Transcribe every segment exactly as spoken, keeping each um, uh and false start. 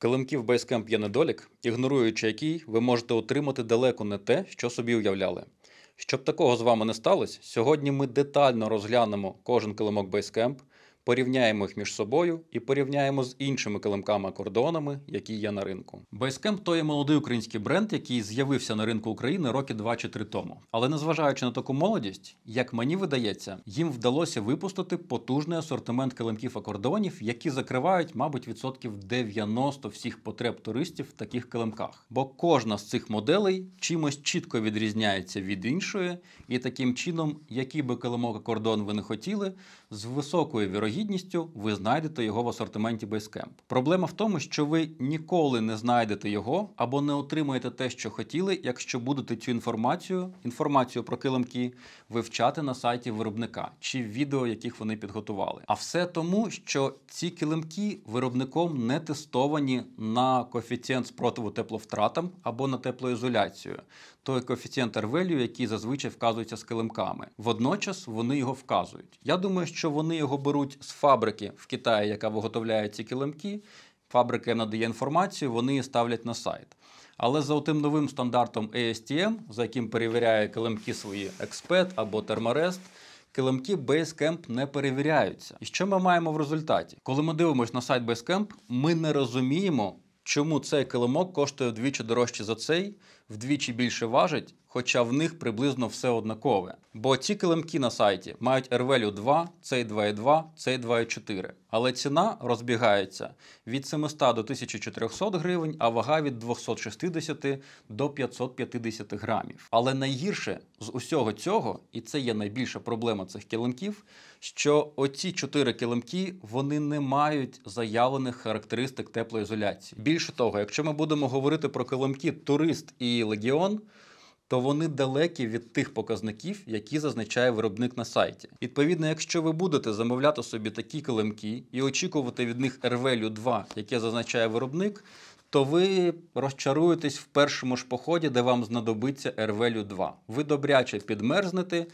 Килимків Basecamp є недолік, ігноруючи який ви можете отримати далеко не те, що собі уявляли. Щоб такого з вами не сталося, сьогодні ми детально розглянемо кожен килимок Basecamp, порівняємо їх між собою і порівняємо з іншими килимками-акордеонами, які є на ринку. Basecamp – то є молодий український бренд, який з'явився на ринку України роки два чи три тому. Але незважаючи на таку молодість, як мені видається, їм вдалося випустити потужний асортимент килимків-акордеонів, які закривають, мабуть, відсотків дев'яносто всіх потреб туристів в таких килимках. Бо кожна з цих моделей чимось чітко відрізняється від іншої, і таким чином, який би килимок-акордеон ви не хотіли, з високою вірогідністю ви знайдете його в асортименті Basecamp. Проблема в тому, що ви ніколи не знайдете його або не отримаєте те, що хотіли, якщо будете цю інформацію, інформацію про килимки, вивчати на сайті виробника чи в відео, яких вони підготували. А все тому, що ці килимки виробником не тестовані на коефіцієнт спротиву тепловтратам або на теплоізоляцію. Той коефіцієнт R-value, який зазвичай вказується з килимками. Водночас вони його вказують. Я думаю, що вони його беруть з фабрики в Китаї, яка виготовляє ці килимки. Фабрика надає інформацію, вони її ставлять на сайт. Але за тим новим стандартом ей ес ті ем, за яким перевіряє килимки свої Exped або Thermarest, килимки Basecamp не перевіряються. І що ми маємо в результаті? Коли ми дивимося на сайт Basecamp, ми не розуміємо, чому цей килимок коштує вдвічі дорожче за цей, вдвічі більше важить, хоча в них приблизно все однакове. Бо ці килимки на сайті мають R-value два, цей два і два, цей два і чотири. Але ціна розбігається від сімсот до тисячі чотирьохсот гривень, а вага від двохсот шістдесяти до п'ятсот п'ятдесят грамів. Але найгірше з усього цього, і це є найбільша проблема цих килимків, що оці чотири килимки, вони не мають заявлених характеристик теплоізоляції. Більше того, якщо ми будемо говорити про килимки Турист і Легіон, то вони далекі від тих показників, які зазначає виробник на сайті. Відповідно, якщо ви будете замовляти собі такі килимки і очікувати від них R-value два, яке зазначає виробник, то ви розчаруєтесь в першому ж поході, де вам знадобиться R-value два. Ви добряче підмерзнете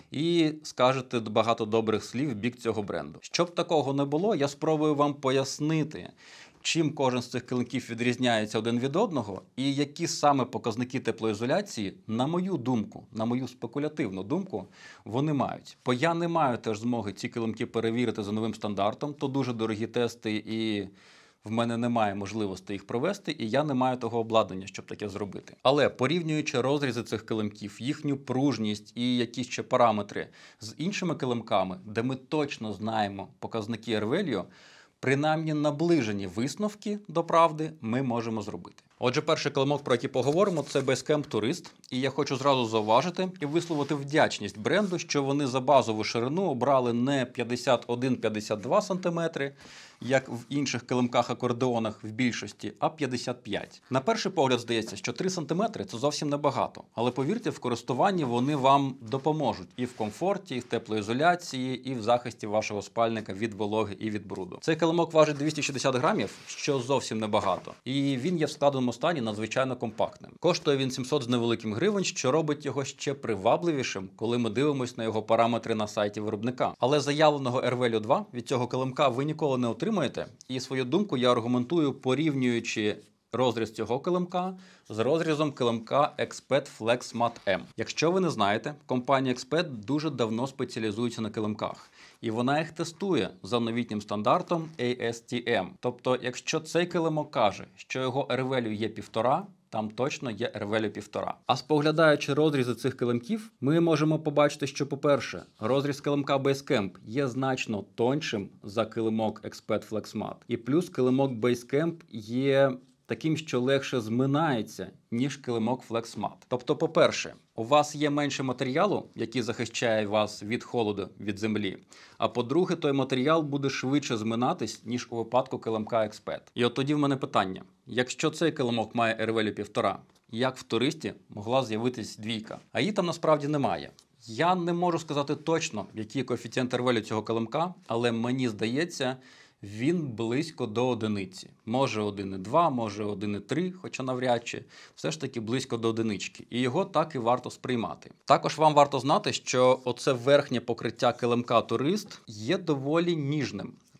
і скажете багато добрих слів в бік цього бренду. Щоб такого не було, я спробую вам пояснити, чим кожен з цих килимків відрізняється один від одного, і які саме показники теплоізоляції, на мою думку, на мою спекулятивну думку, вони мають. Бо я не маю теж змоги ці килимки перевірити за новим стандартом, то дуже дорогі тести, і в мене немає можливості їх провести, і я не маю того обладнання, щоб таке зробити. Але порівнюючи розрізи цих килимків, їхню пружність і якісь ще параметри з іншими килимками, де ми точно знаємо показники R-value, принаймні наближені висновки до правди ми можемо зробити. Отже, перший килимок, про який поговоримо, це Basecamp Турист. І я хочу зразу зауважити і висловити вдячність бренду, що вони за базову ширину обрали не п'ятдесят один - п'ятдесят два сантиметри, як в інших килимках-акордеонах в більшості, а п'ятдесят п'ять. На перший погляд здається, що три сантиметри – це зовсім небагато. Але повірте, в користуванні вони вам допоможуть і в комфорті, і в теплоізоляції, і в захисті вашого спальника від вологи і від бруду. Цей килимок важить двісті шістдесят грамів, що зовсім небагато. І він є в складеному стані надзвичайно компактним. Коштує він сімсот з невеликим гривень, що робить його ще привабливішим, коли ми дивимося на його параметри на сайті виробника. Але заявленого R-value два від цього килимка ви ніколи не отримаєте. І свою думку я аргументую, порівнюючи розріз цього килимка з розрізом килимка Exped Flex Matte M. Якщо ви не знаєте, компанія Exped дуже давно спеціалізується на килимках. І вона їх тестує за новітнім стандартом ей ес ті ем. Тобто, якщо цей килимок каже, що його R-value є півтора, там точно є R-value півтора. А споглядаючи розрізи цих килимків, ми можемо побачити, що, по-перше, розріз килимка Basecamp є значно тоншим за килимок Exped Flex Matte. І плюс килимок Basecamp є таким, що легше зминається, ніж килимок Flex Matte. Тобто, по-перше, у вас є менше матеріалу, який захищає вас від холоду, від землі. А по-друге, той матеріал буде швидше зминатись, ніж у випадку килимка Exped. І от тоді в мене питання. Якщо цей килимок має R-value півтора, як в Туристі могла з'явитись двійка? А її там насправді немає. Я не можу сказати точно, який коефіцієнт R-value цього килимка, але мені здається, він близько до одиниці. Може один і два, може один і три, хоча навряд чи. Все ж таки близько до одинички. І його так і варто сприймати. Також вам варто знати, що оце верхнє покриття килимка Турист є доволі ніжним.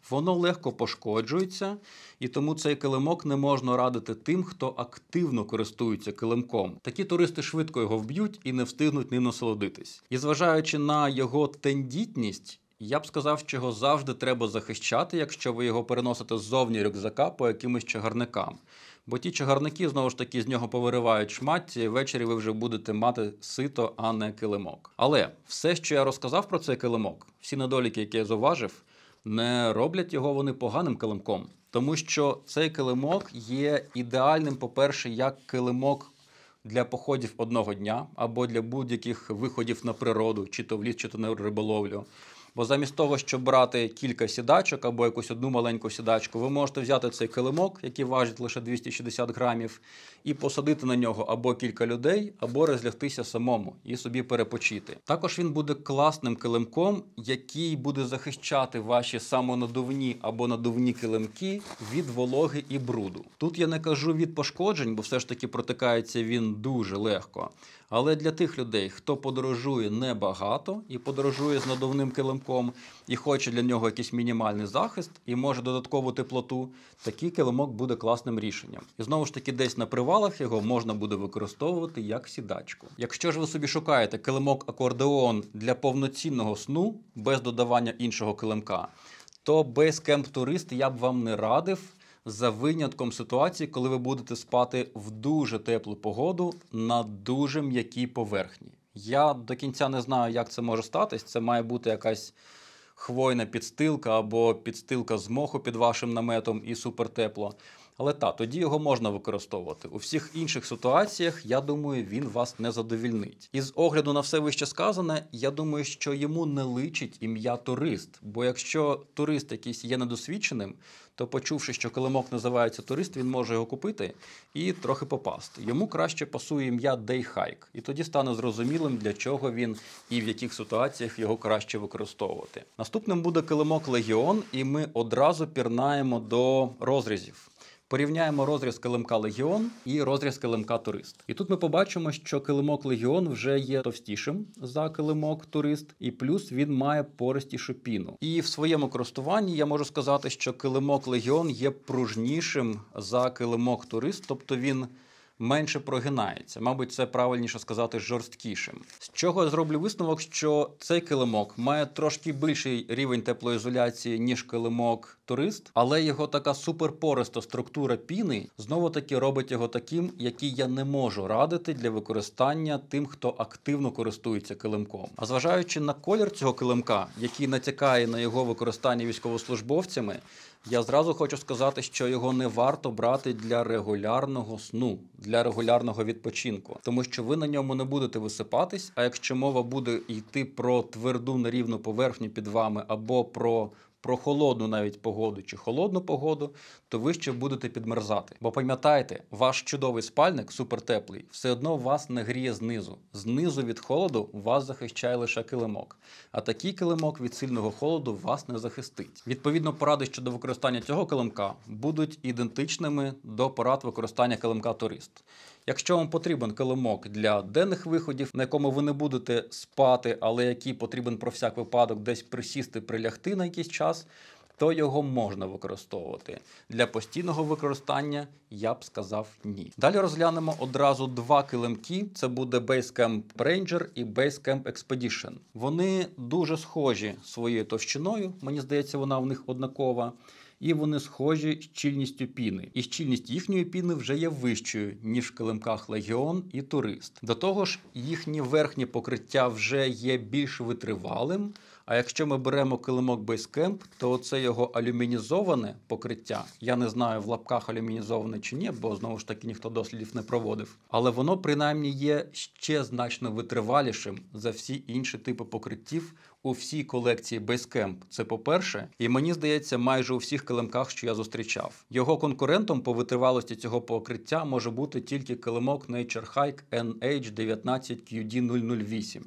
Воно легко пошкоджується, і тому цей килимок не можна радити тим, хто активно користується килимком. Такі туристи швидко його вб'ють і не встигнуть ним насолодитись. І зважаючи на його тендітність, я б сказав, що його завжди треба захищати, якщо ви його переносите ззовні рюкзака по якимось чагарникам. Бо ті чагарники, знову ж таки, з нього повиривають шмаття, і ввечері ви вже будете мати сито, а не килимок. Але все, що я розказав про цей килимок, всі недоліки, які я зауважив, не роблять його вони поганим килимком. Тому що цей килимок є ідеальним, по-перше, як килимок для походів одного дня, або для будь-яких виходів на природу, чи то в ліс, чи то на риболовлю. Бо замість того, щоб брати кілька сідачок або якусь одну маленьку сідачку, ви можете взяти цей килимок, який важить лише двісті шістдесят грамів, і посадити на нього або кілька людей, або розлягтися самому і собі перепочити. Також він буде класним килимком, який буде захищати ваші самонадувні або надувні килимки від вологи і бруду. Тут я не кажу від пошкоджень, бо все ж таки протикається він дуже легко. Але для тих людей, хто подорожує небагато і подорожує з надувним килимком, і хоче для нього якийсь мінімальний захист, і може додаткову теплоту, такий килимок буде класним рішенням. І знову ж таки, десь на привалах його можна буде використовувати як сідачку. Якщо ж ви собі шукаєте килимок-акордеон для повноцінного сну, без додавання іншого килимка, то Basecamp Tourist я б вам не радив, за винятком ситуації, коли ви будете спати в дуже теплу погоду на дуже м'якій поверхні. Я до кінця не знаю, як це може статись. Це має бути якась хвойна підстилка або підстилка з моху під вашим наметом і супертепло. Але так, тоді його можна використовувати. У всіх інших ситуаціях, я думаю, він вас не задовільнить. І з огляду на все вище сказане, я думаю, що йому не личить ім'я турист. Бо якщо турист якийсь є недосвідченим, то почувши, що килимок називається турист, він може його купити і трохи попасти. Йому краще пасує ім'я Day Hike. І тоді стане зрозумілим, для чого він і в яких ситуаціях його краще використовувати. Наступним буде килимок Легіон, і ми одразу пірнаємо до розрізів. Порівняємо розріз килимка Легіон і розріз килимка Турист. І тут ми побачимо, що килимок Легіон вже є товстішим за килимок Турист, і плюс він має пористішу піну. І в своєму користуванні я можу сказати, що килимок Легіон є пружнішим за килимок Турист, тобто він менше прогинається. Мабуть, це правильніше сказати жорсткішим. З чого я зроблю висновок, що цей килимок має трошки більший рівень теплоізоляції, ніж килимок Турист, але його така суперпориста структура піни знову-таки робить його таким, який я не можу радити для використання тим, хто активно користується килимком. А зважаючи на колір цього килимка, який натякає на його використання військовослужбовцями, я зразу хочу сказати, що його не варто брати для регулярного сну, для регулярного відпочинку. Тому що ви на ньому не будете висипатись, а якщо мова буде йти про тверду нерівну поверхню під вами або про про холодну навіть погоду чи холодну погоду, то ви ще будете підмерзати. Бо пам'ятайте, ваш чудовий спальник, супертеплий, все одно вас не гріє знизу. Знизу від холоду вас захищає лише килимок. А такий килимок від сильного холоду вас не захистить. Відповідно, поради щодо використання цього килимка будуть ідентичними до порад використання килимка Турист. Якщо вам потрібен килимок для денних виходів, на якому ви не будете спати, але який потрібен про всяк випадок десь присісти, прилягти на якийсь час, то його можна використовувати. Для постійного використання я б сказав ні. Далі розглянемо одразу два килимки. Це буде Basecamp Ranger і Basecamp Expedition. Вони дуже схожі своєю товщиною, мені здається, вона в них однакова. І вони схожі щільністю піни. І щільність їхньої піни вже є вищою, ніж в килимках Легіон і Турист. До того ж, їхнє верхнє покриття вже є більш витривалим, а якщо ми беремо килимок Basecamp, то це його алюмінізоване покриття, я не знаю, в лапках алюмінізоване чи ні, бо знову ж таки ніхто дослідів не проводив, але воно принаймні є ще значно витривалішим за всі інші типи покриттів у всій колекції Basecamp. Це по-перше, і мені здається, майже у всіх килимках, що я зустрічав. Його конкурентом по витривалості цього покриття може бути тільки килимок Nature Hike ен ейч дев'ятнадцять кью ді нуль нуль вісім.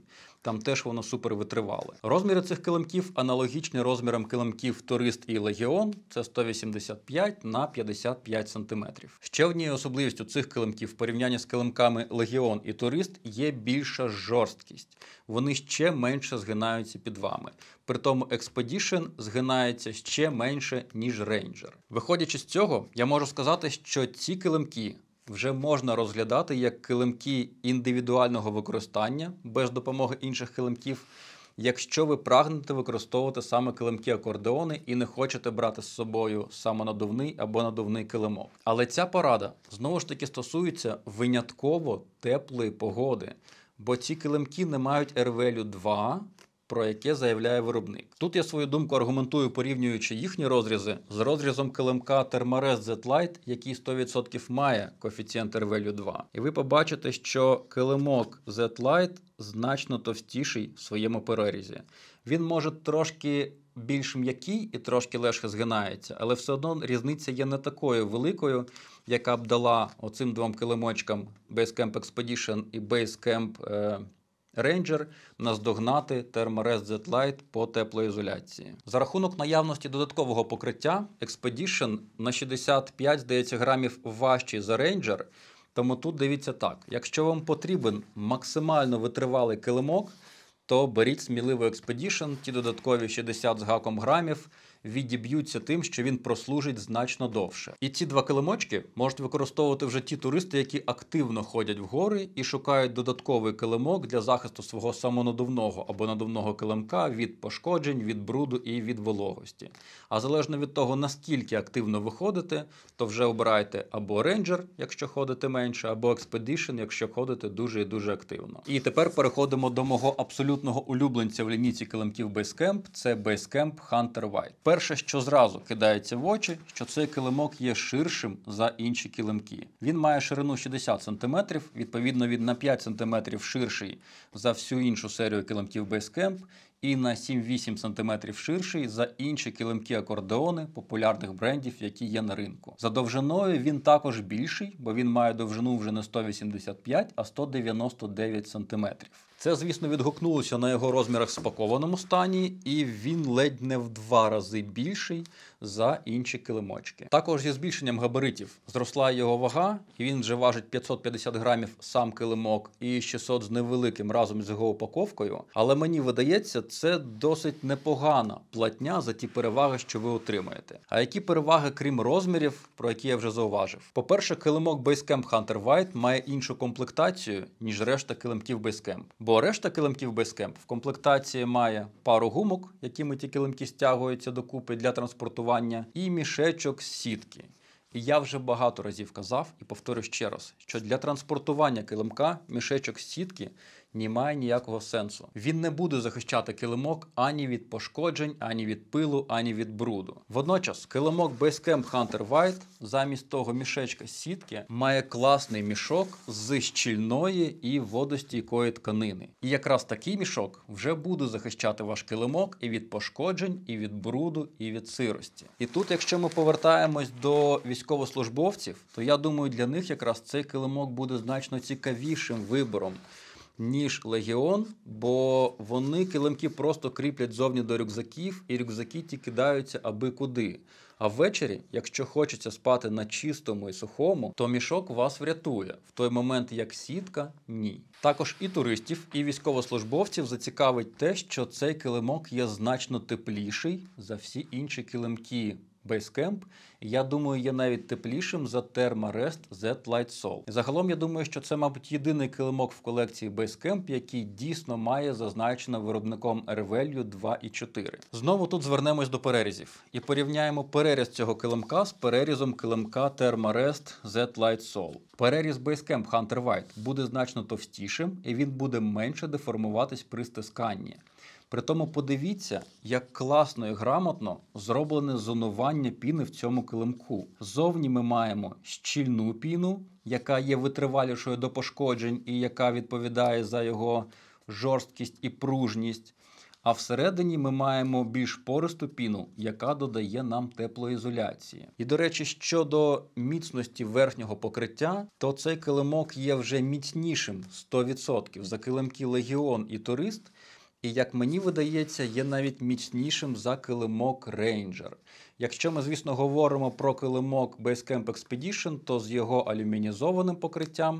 Там теж воно супер витривале. Розміри цих килимків аналогічні розмірам килимків Турист і Легіон. Це сто вісімдесят п'ять на п'ятдесят п'ять сантиметрів. Ще однією особливістю цих килимків в порівнянні з килимками Легіон і Турист є більша жорсткість. Вони ще менше згинаються під вами. При тому Expedition згинається ще менше, ніж Ranger. Виходячи з цього, я можу сказати, що ці килимки вже можна розглядати як килимки індивідуального використання без допомоги інших килимків, якщо ви прагнете використовувати саме килимки-акордеони і не хочете брати з собою самонадувний або надувний килимок. Але ця порада знову ж таки стосується винятково теплої погоди, бо ці килимки не мають ар валю два, про яке заявляє виробник. Тут я свою думку аргументую, порівнюючи їхні розрізи з розрізом килимка Thermarest Z-Lite, який сто відсотків має коефіцієнт ар валю два. І ви побачите, що килимок Z-Lite значно товстіший в своєму перерізі. Він може трошки більш м'який і трошки легше згинається, але все одно різниця є не такою великою, яка б дала оцим двом килимочкам Basecamp Expedition і Basecamp е Ranger наздогнати Thermarest Z-Lite по теплоізоляції. За рахунок наявності додаткового покриття, Expedition на шістдесят п'ять, здається, грамів важчий за Ranger, тому тут дивіться так. Якщо вам потрібен максимально витривалий килимок, то беріть сміливо Expedition, ті додаткові шістдесят з гаком грамів відіб'ються тим, що він прослужить значно довше. І ці два килимочки можуть використовувати вже ті туристи, які активно ходять в гори і шукають додатковий килимок для захисту свого самонадувного або надувного килимка від пошкоджень, від бруду і від вологості. А залежно від того, наскільки активно ви ходите, то вже обирайте або Ranger, якщо ходите менше, або Expedition, якщо ходите дуже і дуже активно. І тепер переходимо до мого абсолютного улюбленця в лінійці килимків Basecamp – це Basecamp Hunter White. Перше, що зразу кидається в очі, що цей килимок є ширшим за інші килимки. Він має ширину шістдесят сантиметрів, відповідно він на п'ять сантиметрів ширший за всю іншу серію килимків Basecamp і на сім-вісім сантиметрів ширший за інші килимки-акордеони популярних брендів, які є на ринку. За довжиною він також більший, бо він має довжину вже не сто вісімдесят п'ять, а сто дев'яносто дев'ять сантиметрів. Це, звісно, відгукнулося на його розмірах в спакованому стані, і він ледь не в два рази більший за інші килимочки. Також зі збільшенням габаритів зросла його вага, і він вже важить п'ятсот п'ятдесят грамів сам килимок і шістсот з невеликим разом з його упаковкою. Але мені видається, це досить непогана платня за ті переваги, що ви отримаєте. А які переваги, крім розмірів, про які я вже зауважив? По-перше, килимок Basecamp Hunter White має іншу комплектацію, ніж решта килимків Basecamp. Бо решта килимків Basecamp в комплектації має пару гумок, якими ті килимки стягуються докупи для транспортування, і мішечок з сітки. І я вже багато разів казав і повторю ще раз, що для транспортування килимка мішечок з сітки не має ніякого сенсу. Він не буде захищати килимок ані від пошкоджень, ані від пилу, ані від бруду. Водночас, килимок Basecamp Hunter White замість того мішечка з сітки має класний мішок з щільної і водостійкої тканини. І якраз такий мішок вже буде захищати ваш килимок і від пошкоджень, і від бруду, і від сирості. І тут, якщо ми повертаємось до військовослужбовців, то я думаю, для них якраз цей килимок буде значно цікавішим вибором, ніж Легіон, бо вони килимки просто кріплять зовні до рюкзаків, і рюкзаки ті кидаються аби куди. А ввечері, якщо хочеться спати на чистому і сухому, то мішок вас врятує. В той момент, як сітка – ні. Також і туристів, і військовослужбовців зацікавить те, що цей килимок є значно тепліший за всі інші килимки Basecamp, я думаю, є навіть теплішим за Thermarest Z-Lite Sol. Загалом, я думаю, що це, мабуть, єдиний килимок в колекції Basecamp, який дійсно має зазначено виробником ар валю два і чотири. Знову тут звернемось до перерізів і порівняємо переріз цього килимка з перерізом килимка Thermarest Z-Lite Sol. Переріз Basecamp Hunter White буде значно товстішим, і він буде менше деформуватись при стисканні. Притому подивіться, як класно і грамотно зроблене зонування піни в цьому килимку. Зовні ми маємо щільну піну, яка є витривалішою до пошкоджень і яка відповідає за його жорсткість і пружність. А всередині ми маємо більш пористу піну, яка додає нам теплоізоляції. І, до речі, щодо міцності верхнього покриття, то цей килимок є вже міцнішим сто відсотків за килимки Legion і Tourist. І, як мені видається, є навіть міцнішим за килимок Ranger. Якщо ми, звісно, говоримо про килимок Basecamp Expedition, то з його алюмінізованим покриттям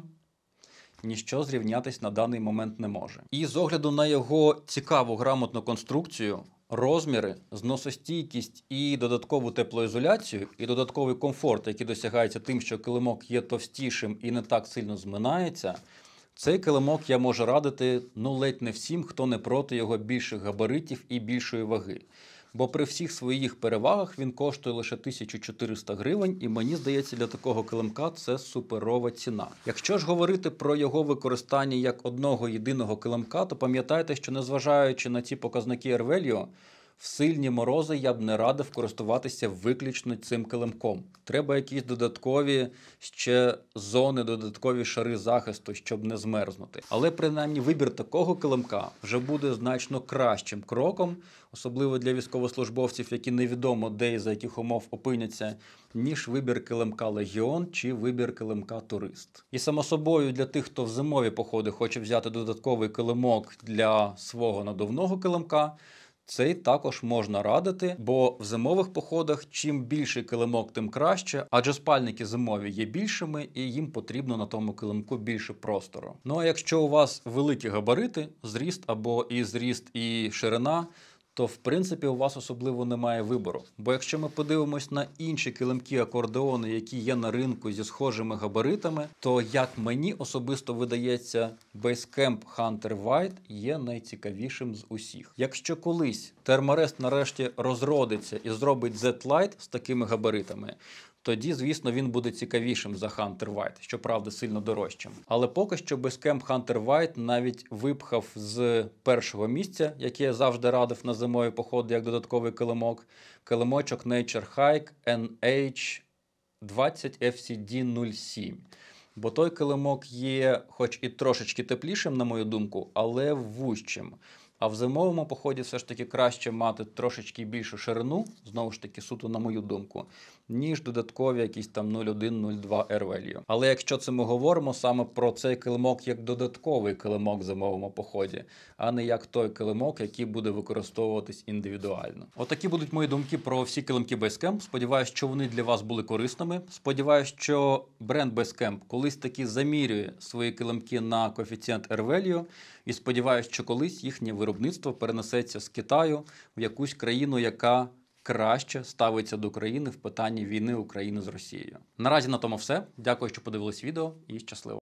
ніщо зрівнятись на даний момент не може. І з огляду на його цікаву грамотну конструкцію, розміри, зносостійкість і додаткову теплоізоляцію, і додатковий комфорт, який досягається тим, що килимок є товстішим і не так сильно зминається, цей килимок я можу радити ну ледь не всім, хто не проти його більших габаритів і більшої ваги. Бо при всіх своїх перевагах він коштує лише тисячу чотириста гривень, і мені здається, для такого килимка це суперова ціна. Якщо ж говорити про його використання як одного єдиного килимка, то пам'ятайте, що незважаючи на ці показники Air-Value, в сильні морози я б не радив користуватися виключно цим килимком. Треба якісь додаткові ще зони, додаткові шари захисту, щоб не змерзнути. Але принаймні вибір такого килимка вже буде значно кращим кроком, особливо для військовослужбовців, які невідомо де і за яких умов опиняться, ніж вибір килимка Legion чи вибір килимка Tourist. І само собою для тих, хто в зимові походи хоче взяти додатковий килимок для свого надувного килимка, цей також можна радити, бо в зимових походах чим більший килимок, тим краще, адже спальники зимові є більшими і їм потрібно на тому килимку більше простору. Ну а якщо у вас великі габарити, зріст або і зріст, і ширина, то в принципі у вас особливо немає вибору. Бо якщо ми подивимось на інші килимки-акордеони, які є на ринку зі схожими габаритами, то, як мені особисто видається, Basecamp Hunter White є найцікавішим з усіх. Якщо колись Thermarest нарешті розродиться і зробить Z-Lite з такими габаритами, тоді, звісно, він буде цікавішим за Hunter White, щоправда, сильно дорожчим. Але поки що Basecamp Hunter White навіть випхав з першого місця, яке я завжди радив на зимові походи, як додатковий килимок, килимочок Nature Hike ен ейч двадцять еф сі ді нуль сім. Бо той килимок є хоч і трошечки теплішим, на мою думку, але вужчим. А в зимовому поході все ж таки краще мати трошечки більшу ширину, знову ж таки суто на мою думку, ніж додаткові якісь там нуль один нуль два Air-Value. Але якщо це ми говоримо саме про цей килимок як додатковий килимок в зимовому поході, а не як той килимок, який буде використовуватись індивідуально. Отакі будуть мої думки про всі килимки Basecamp. Сподіваюсь, що вони для вас були корисними. Сподіваюсь, що бренд Basecamp колись таки замірює свої килимки на коефіцієнт Air-Value. І сподіваюся, що колись їхнє виробництво перенесеться з Китаю в якусь країну, яка краще ставиться до країни в питанні війни України з Росією. Наразі на тому все. Дякую, що подивились відео, і щасливо!